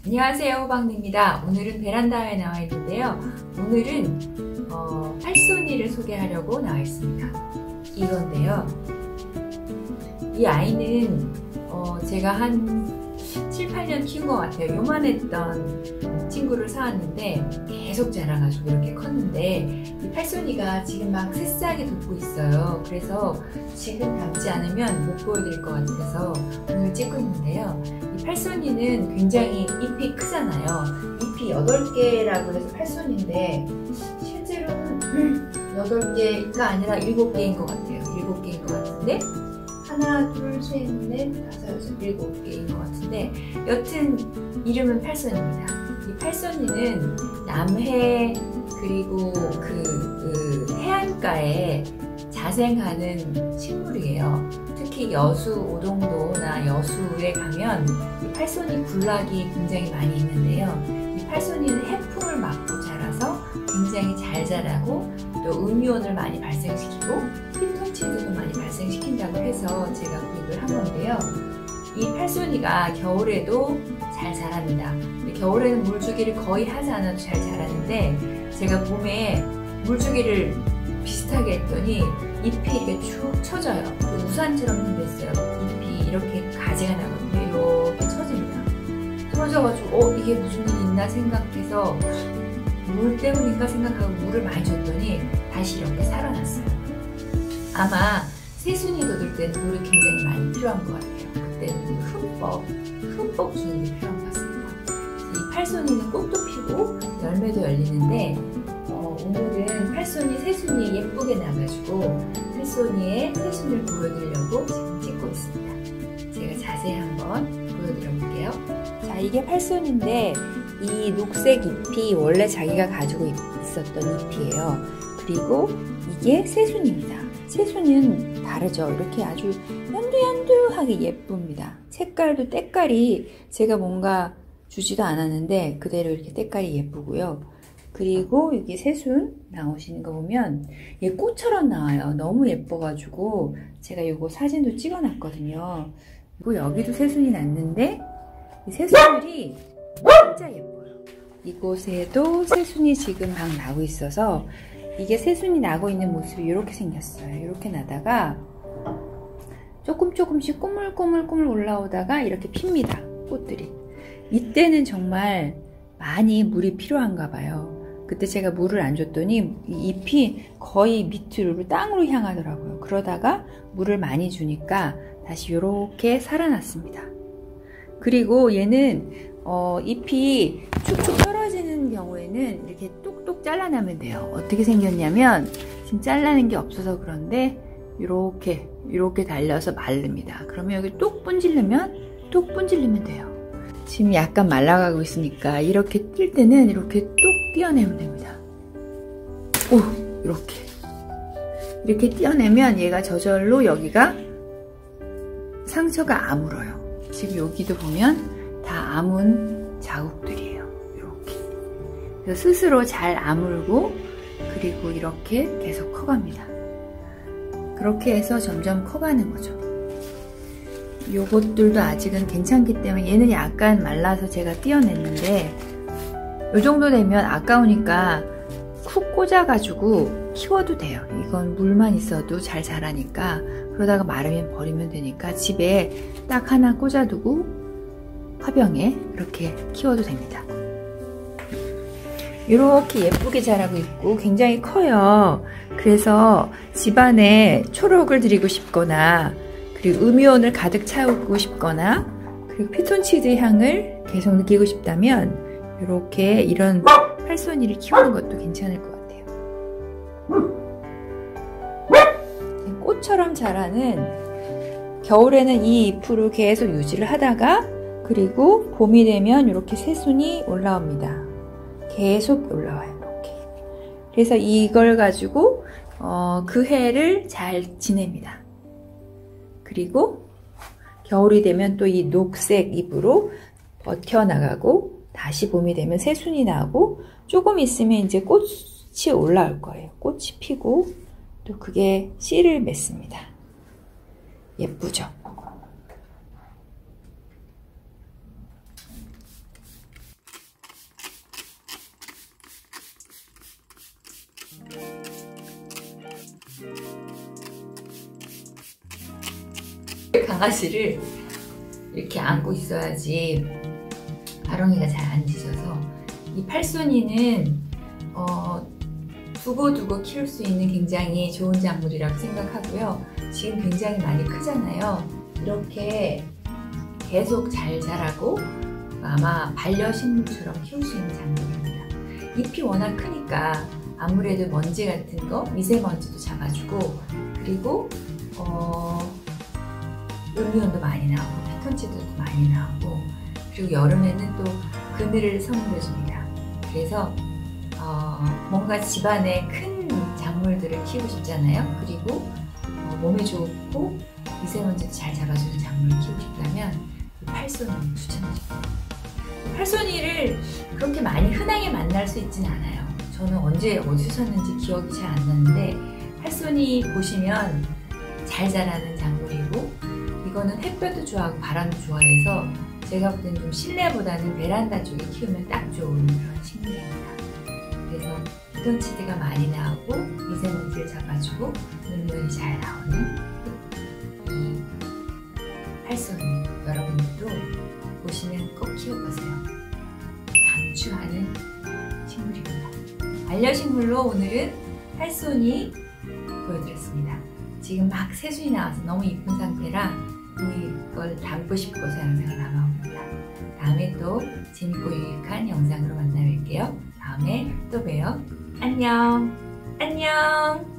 안녕하세요, 호박입니다. 오늘은 베란다에 나와 있는데요. 오늘은 팔손이를 소개하려고 나와 있습니다. 이건데요. 이 아이는 제가 한 7, 8년 키운 것 같아요. 요만했던 친구를 사왔는데 계속 자라가지고 이렇게 컸는데 이 팔손이가 지금 막 새싹이 돋고 있어요. 그래서 지금 담지 않으면 못 보여드릴 것 같아서 오늘 찍고 있는데요. 이 팔손이는 굉장히 잎이 크잖아요. 잎이 8개라고 해서 팔손인데 실제로는 8개가 아니라 7개인 것 같아요. 7개인 것 같은데 하나, 둘, 셋, 넷, 다섯, 여섯, 7개인 것 같은데 여튼 이름은 팔손입니다. 이 팔손이는 남해 그리고 그 해안가에 자생하는 식물이에요. 특히 여수, 오동도나 여수에 가면 이 팔손이 군락이 굉장히 많이 있는데요. 이 팔손이는 해풍을 맞고 자라서 굉장히 잘 자라고 또 음이온을 많이 발생시키고 피톤치드도 많이 발생시킨다고 해서 제가 구입을 한 건데요. 이 팔손이가 겨울에도 잘 자랍니다. 근데 겨울에는 물주기를 거의 하지 않아도 잘 자라는데 제가 봄에 물주기를 비슷하게 했더니 잎이 이렇게 쭉 처져요. 우산처럼 생겼어요. 잎이 이렇게 가지가 나거든요. 이렇게 처집니다. 처져가지고 이게 무슨 일이 있나 생각해서 물 때문인가 생각하고 물을 많이 줬더니 다시 이렇게 살아났어요. 아마 새순이 돋을 때는 물이 굉장히 많이 필요한 것 같아요. 그때는 흠뻑 주는 게 필요한 것 같습니다. 이 팔손이는 꽃도 피고 열매도 열리는데 오늘은 팔손이 새순이 예쁘게 나가지고 팔손이의 새순을 보여드리려고 지금 찍고 있습니다. 제가 자세히 한번 보여드려 볼게요. 자, 이게 팔손인데 이 녹색 잎이 원래 자기가 가지고 있었던 잎이에요. 그리고 이게 새순입니다. 새순은 다르죠. 이렇게 아주 연두연두하게 예쁩니다. 색깔도 때깔이 제가 뭔가 주지도 않았는데 그대로 이렇게 때깔이 예쁘고요. 그리고 여기 새순 나오시는 거 보면 얘 꽃처럼 나와요. 너무 예뻐가지고 제가 이거 사진도 찍어놨거든요. 그리고 여기도 새순이 났는데 이 새순들이 진짜 예뻐요. 이곳에도 새순이 지금 막 나고 있어서 이게 새순이 나고 있는 모습이 이렇게 생겼어요. 이렇게 나다가 조금씩 꼬물꼬물 올라오다가 이렇게 핍니다. 꽃들이. 이때는 정말 많이 물이 필요한가 봐요. 그때 제가 물을 안 줬더니 이 잎이 거의 밑으로 땅으로 향하더라고요. 그러다가 물을 많이 주니까 다시 이렇게 살아났습니다. 그리고 얘는 잎이 축축 떨어지는 경우에는 이렇게 똑똑 잘라내면 돼요. 어떻게 생겼냐면 지금 잘라낸 게 없어서 그런데 이렇게 달려서 마릅니다. 그러면 여기 똑 분질르면 돼요. 지금 약간 말라가고 있으니까 이렇게 뛸 때는 이렇게 똑 떼어내면 됩니다. 이렇게 떼어내면 얘가 저절로 여기가 상처가 아물어요. 지금 여기도 보면 다 아문 자국들이에요. 이렇게. 그래서 스스로 잘 아물고 그리고 이렇게 계속 커갑니다. 그렇게 해서 점점 커가는 거죠. 요것들도 아직은 괜찮기 때문에 얘는 약간 말라서 제가 떼어냈는데 요 정도 되면 아까우니까 쿡 꽂아가지고 키워도 돼요. 이건 물만 있어도 잘 자라니까 그러다가 마르면 버리면 되니까 집에 딱 하나 꽂아두고 화병에 이렇게 키워도 됩니다. 이렇게 예쁘게 자라고 있고 굉장히 커요. 그래서 집안에 초록을 드리고 싶거나 그리고 음이온을 가득 채우고 싶거나 그리고 피톤치드 향을 계속 느끼고 싶다면 이렇게 이런 팔손이를 키우는 것도 괜찮을 것 같아요. 꽃처럼 자라는 겨울에는 이 잎으로 계속 유지를 하다가 그리고 봄이 되면 이렇게 새순이 올라옵니다. 계속 올라와요. 이렇게. 그래서 이걸 가지고 그 해를 잘 지냅니다. 그리고 겨울이 되면 또 이 녹색 잎으로 버텨나가고 다시 봄이 되면 새순이 나고 조금 있으면 이제 꽃이 올라올 거예요. 꽃이 피고 또 그게 씨를 맺습니다. 예쁘죠? 바가지를 이렇게 안고 있어야지 바렁이가 잘 안 짖어서, 이 팔손이는 두고두고 키울 수 있는 굉장히 좋은 작물이라고 생각하고요. 지금 굉장히 많이 크잖아요. 이렇게 계속 잘 자라고 아마 반려식물처럼 키울 수 있는 작물입니다. 잎이 워낙 크니까 아무래도 먼지 같은 거, 미세먼지도 잡아주고, 그리고 음이온도 많이 나오고 피톤치드도 많이 나오고, 그리고 여름에는 또 그늘을 선물해 줍니다. 그래서 뭔가 집안에 큰 작물들을 키우고 싶잖아요. 그리고 몸에 좋고 미세먼지도 잘 잡아주는 작물을 키우고 싶다면 이 팔손이 추천드립니다. 팔손이를 그렇게 많이 흔하게 만날 수 있진 않아요. 저는 언제 어디서 샀는지 기억이 잘 안 나는데, 팔손이 보시면 잘 자라는 작물이고, 이거는 햇볕도 좋아하고 바람도 좋아해서 제가 볼 때는 좀 실내보다는 베란다 쪽에 키우면 딱 좋은 그런 식물입니다. 그래서 피톤치드가 많이 나오고 미세먼지를 잡아주고 음이온이 잘 나오는 이 팔손이, 여러분들도 보시면 꼭 키워보세요. 강추하는 식물입니다. 반려식물로 오늘은 팔손이 보여드렸습니다. 지금 막 새순이 나와서 너무 이쁜 상태라 이걸 담고 싶어서 영상을 담아옵니다. 다음에 또 재밌고 유익한 영상으로 만나 뵐게요. 다음에 또 봬요. 안녕! 안녕!